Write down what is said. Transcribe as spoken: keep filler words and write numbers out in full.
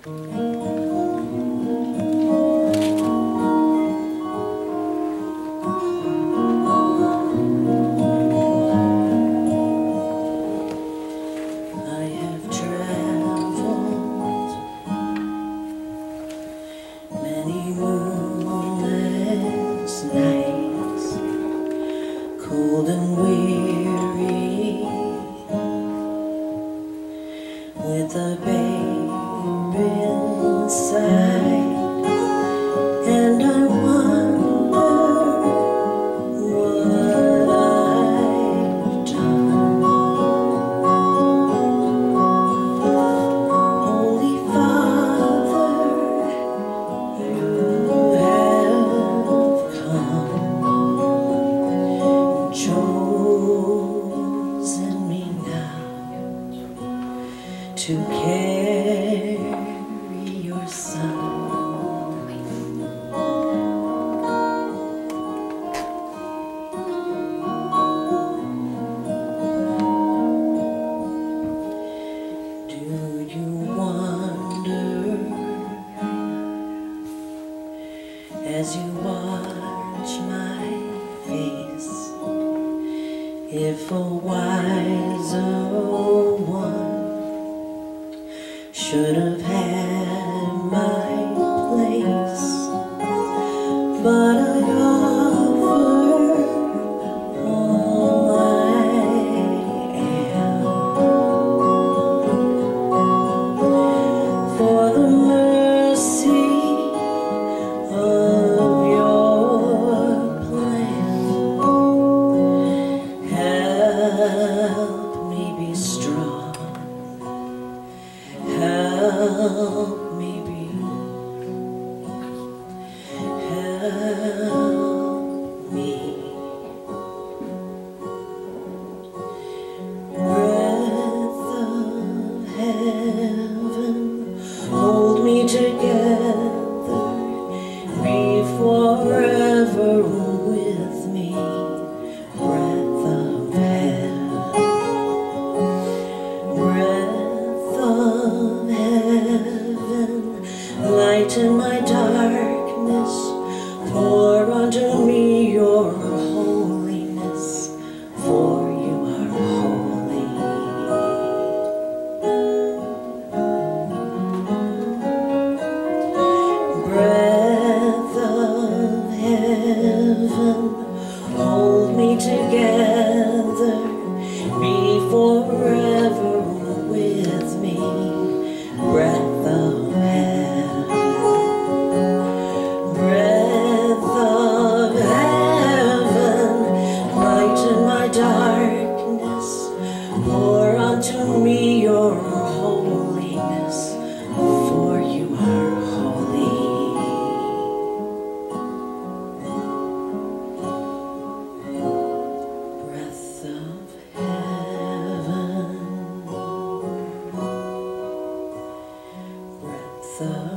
Cold and weary, with a babe inside, and I wonder what I've done. Holy Father, you have come, chosen me now to carry your son. Do you wonder as you watch my face if a wiser one should have had my place? But I offer all I am for the mercy of your plan. Help me be strong, help me be, help me. Breath of heaven, hold me together, be forever with me. Breath of heaven, breath of heaven, lighten my darkness, pour unto me your holiness, for you are holy. Breath of heaven, hold me together, be forever with me. Breath of heaven, breath of heaven, lighten my darkness, pour unto me your holiness, for you are holy. Breath of heaven, breath of